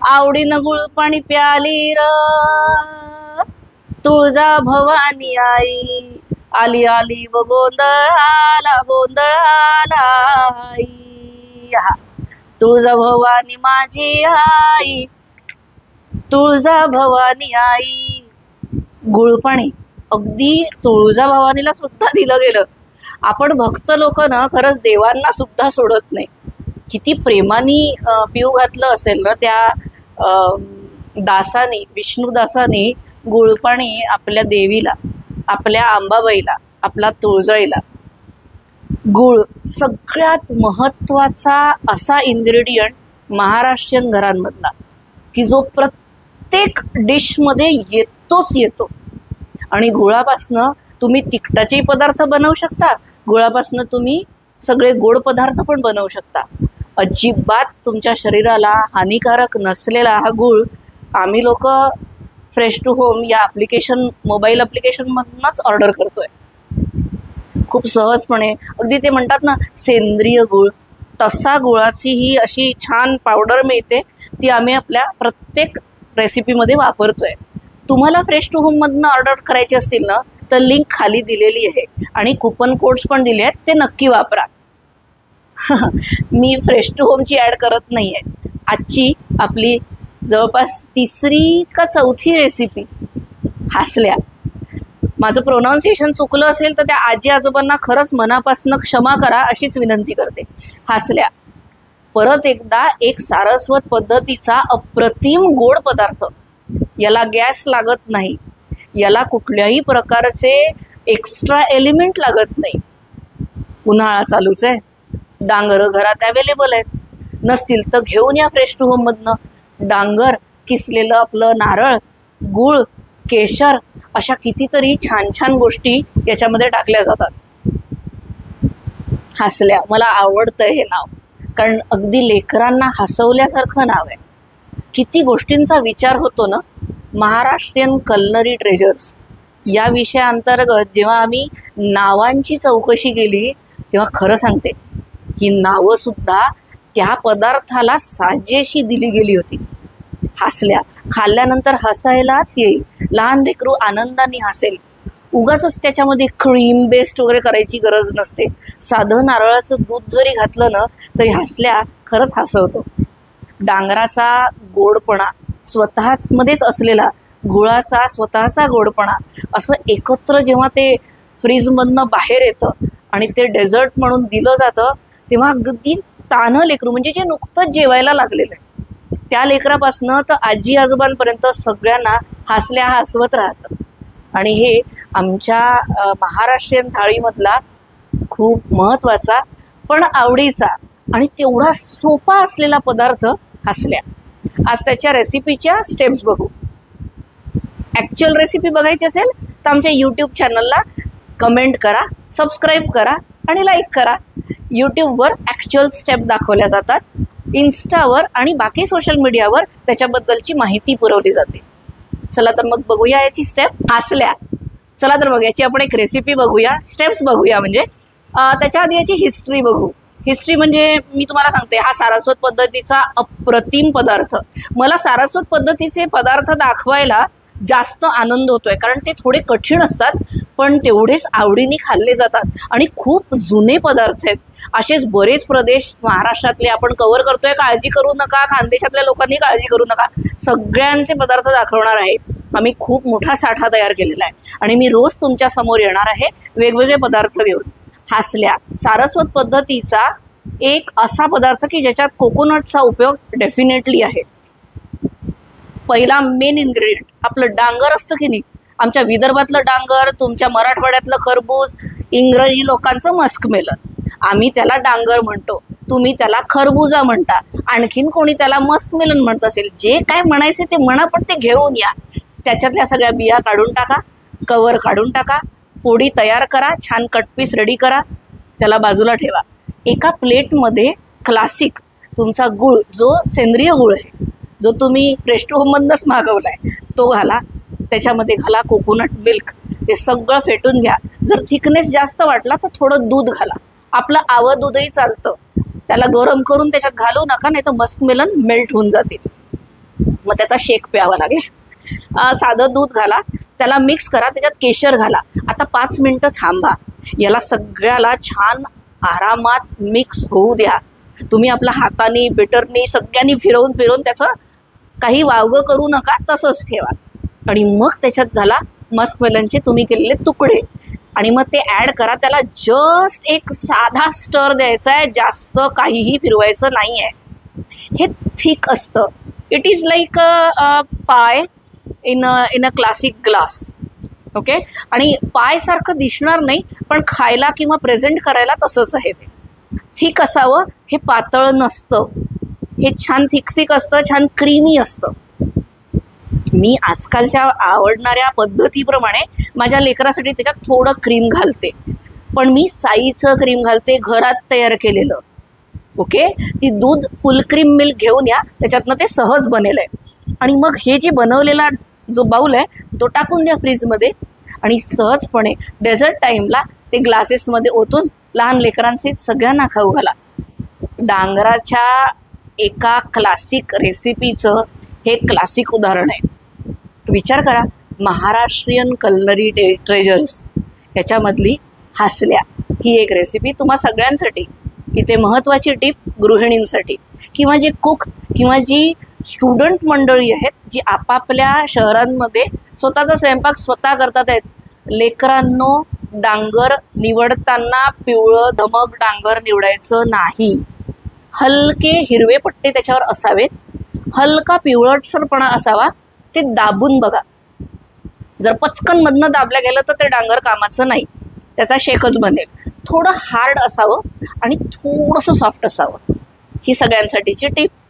आवडीनं गुळ पाणी प्याली र तुळजा भवानी आई, आली आली व गोंधळाला गोंधळाला आई। हा तुळजा भवानी माझी आई, तुळजा भवानी आई। गुळपाणी अगदी तुळजा भवानीला सुद्धा दिलं गेलं। आपण भक्त लोक ना खरंच देवांना सुद्धा सोडत नाही। किती प्रेमाने पिऊ घातलं असेल ना त्या दासाने, विष्णुदासाने गुळपाणी आपल्या देवीला, आपल्या अंबाबाईला, आपला तुळजाईला। गुळ सगळ्यात महत्त्वाचा असा इन्ग्रेडियंट महाराष्ट्रीयन घरांमधला की जो प्रत्येक डिशमध्ये येतोच येतो। आणि गुळापासनं तुम्ही तिखटाचे पदार्थ बनवू शकता, गुळापासनं तुम्ही सगळे गोड पदार्थ पण बनवू शकता। अजिबात तुमच्या शरीराला हानिकारक नसलेला हा गुळ आम्ही लोक फ्रेश टू होम या ॲप्लिकेशन, मोबाईल ॲप्लिकेशनमधूनच ऑर्डर करतोय खूप सहजपणे। अगदी ते म्हणतात ना सेंद्रिय गुळ, तसा गुळाची ही अशी छान पावडर मिळते, ती आम्ही आपल्या प्रत्येक रेसिपीमध्ये वापरतोय। तुम्हाला फ्रेश टू होममधून ऑर्डर करायची असतील ना तर लिंक खाली दिलेली आहे आणि कुपन कोड्स पण दिले आहेत, ते नक्की वापरा। मी फ्रेश टू होमची ॲड करत नाही आहे। आजची आपली जवळपास तिसरी का चौथी रेसिपी हासल्या। माझं प्रोनाऊन्सिएशन चुकलं असेल तर त्या आजी आजोबांना खरंच मनापासून क्षमा करा अशीच विनंती करते। हासल्या परत एकदा एक सारस्वत पद्धतीचा अप्रतिम गोड पदार्थ। याला गॅस लागत नाही, याला कुठल्याही प्रकारचे एक्स्ट्रा एलिमेंट लागत नाही। उन्हाळा चालूच आहे, डांगर घरात अवेलेबल आहेत, नसतील तर घेऊन या फ्रेश टू होममधनं। डांगर, किसलेलं आपलं नारळ, गूळ, केशर अशा कितीतरी छान छान गोष्टी याच्यामध्ये टाकल्या जातात। हासल्या मला आवडतं हे नाव, कारण अगदी लेकरांना हसवल्यासारखं नाव आहे। किती गोष्टींचा विचार होतो ना। महाराष्ट्रीयन कलनरी ट्रेजर्स या विषयाअंतर्गत जेव्हा आम्ही नावांची चौकशी केली तेव्हा खरं सांगते ही नावं सुद्धा त्या पदार्थाला साजेशी दिली गेली होती। हासल्या खाल्ल्यानंतर हसायलाच येईल, लहान लेकरू आनंदाने हसेल। उगाच त्याच्यामध्ये क्रीम बेस्ड वगैरे करायची गरज नसते। साधं नारळाचं दूध जरी घातलं ना तरी हासल्या खरंच हसवतो। डांगराचा गोडपणा, स्वतःमध्येच असलेला गुळाचा स्वतःचा गोडपणा, असं एकत्र जेव्हा ते फ्रीजमधनं बाहेर येतं आणि ते डेझर्ट म्हणून दिलं जातं तेव्हा अगदी तान्हं लेकरू, म्हणजे जे नुकतंच जेवायला लागलेलं आहे त्या लेकरापासनं तर आजी आजोबांपर्यंत सगळ्यांना हासल्या हसवत राहतं। आणि हे आमच्या महाराष्ट्रीयन थाळीमधला खूप महत्त्वाचा पण आवडीचा आणि तेवढा सोपा असलेला पदार्थ हासल्या। आज त्याच्या रेसिपीच्या स्टेप्स बघू। ॲक्च्युअल रेसिपी बघायची असेल तर आमच्या यूट्यूब चॅनलला कमेंट करा, सबस्क्राईब करा आणि लाईक करा। यूट्यूबवर ॲक्च्युअल स्टेप दाखवल्या जातात, इन्स्टावर आणि बाकी सोशल मीडियावर त्याच्याबद्दलची माहिती पुरवली जाते। चला तर मग बघूया याची स्टेप हासल्या। चला तर मग याची आपण एक रेसिपी बघूया, स्टेप्स बघूया, म्हणजे त्याच्या आधी याची हिस्ट्री बघू। हिस्ट्री म्हणजे मी तुम्हाला सांगते, हा सारस्वत पद्धतीचा अप्रतिम पदार्थ। मला सारस्वत पद्धतीचे पदार्थ दाखवायला जास्त आनंद होतोय, कारण ते थोडे कठीण असतात पण तेवढेच आवडीने खाल्ले जातात आणि खूप जुने पदार्थ आहेत। असेच बरेच प्रदेश महाराष्ट्रातले आपण कव्हर करतोय, काळजी करू नका। खानदेशातल्या लोकांनी काळजी करू नका, सगळ्यांचे पदार्थ दाखवणार आहे। आम्ही खूप मोठा साठा तयार केलेला आहे आणि मी रोज तुमच्या समोर येणार आहे वेगवेगळे पदार्थ घेऊन। हासल्या सारस्वत पद्धतीचा एक असा पदार्थ की ज्याच्यात कोकोनटचा उपयोग डेफिनेटली आहे। पहिला मेन इन्ग्रेडियंट आपलं डांगर असतं की नाही, आमच्या विदर्भातलं डांगर, तुमच्या मराठवाड्यातलं खरबूज, इंग्रजी लोकांचं मस्कमेलन। आम्ही त्याला डांगर म्हणतो, तुम्ही त्याला खरबुजा म्हणता, आणखीन कोणी त्याला मस्कमेलन म्हणत असेल। जे काय म्हणायचे ते म्हणा, पण ते घेऊन या। त्याच्यातल्या सगळ्या बिया काढून टाका, कवर काढून टाका, फोडी तयार करा, छान कटपीस रेडी करा, त्याला बाजूला ठेवा। एका प्लेटमध्ये क्लासिक तुमचा गूळ, जो सेंद्रिय गूळ आहे, जो तुम्ही फ्रेश टू होममधूनच मागवलाय, तो घाला। त्याच्यामध्ये घाला कोकोनट मिल्क, ते सगळं फेटून घ्या। जर थिकनेस जास्त वाटला तर थोडं दूध घाला, आपलं आवं दूधही चालतं। त्याला गरम करून त्याच्यात घालू नका, नाही तर मस्कमेलन मेल्ट होऊन जातील। मग त्याचा शेक प्यावा लागेल. साधं दूध घाला, त्याला मिक्स करा, त्याच्यात केशर घाला. आता 5 मिनिटं थांबा, याला सगळ्याला छान आरामात मिक्स होऊ द्या. तुम्ही आपल्या हाताने बिटरने सगळ्यांनी फिरवून फिरवून त्याचं काही वावगं करू नका, तसंच ठेवा. आणि मग त्याच्यात घाला मस्कमेलनचे तुम्ही केलेले तुकडे आणि मग ते ॲड करा. त्याला जस्ट एक साधा स्टर द्यायचा आहे, जास्त काहीही फिरवायचं नाही आहे. हे थिक असतं. It is like pie in a classic glass. Okay. आणि पायसारखं दिसणार नाही, पण खायला किंवा प्रेझेंट करायला तसंच आहे. ते थिक असावं, हे पातळ नसतं. हे छान थिक असतं, छान क्रीमी असतं. मी आजकालच्या आवडणाऱ्या पद्धतीप्रमाणे माझ्या लेकरासाठी त्याच्यात थोडं क्रीम घालते, पण मी साईचं क्रीम घालते, घरात तयार केलेलं. ओके. ती दूध फुल क्रीम मिल्क घेऊन या, त्याच्यातनं ते सहज बनेल आहे. आणि मग हे जे बनवलेला जो बाऊल आहे तो टाकून द्या फ्रीजमध्ये आणि सहजपणे डेझर्ट टाईमला ते ग्लासेसमध्ये ओतून लहान लेकरांचे सगळ्यांना खाऊ घाला. डांगराच्या एका क्लासिक रेसिपीचं हे क्लासिक उदाहरण आहे. विचार करा, महाराष्ट्रीयन कल्नरी ट्रेजर्स याच्यामधली हासल्या ही एक रेसिपी तुम्हा सगळ्यांसाठी. इथे महत्त्वाची टीप गृहिणींसाठी किंवा जे कुक किंवा जी स्टुडंट मंडळी आहेत, जी आपापल्या शहरांमध्ये स्वतःचा स्वयंपाक स्वतः करतात आहेत. लेकरांनो, डांगर निवडताना पिवळं धमक डांगर निवडायचं नाही. हलके हिरवे पट्टे त्याच्यावर असावेत, हलका पिवळटसरपणा असावा. ते दाबून बघा. जर पचकन मधनं दाबल्या गेलं तर ते डांगर कामाचं नाही, त्याचा शेकच बनेल. थोडं हार्ड असावं आणि थोडंसं सॉफ्ट असावं. ही सगळ्यांसाठीची टीप.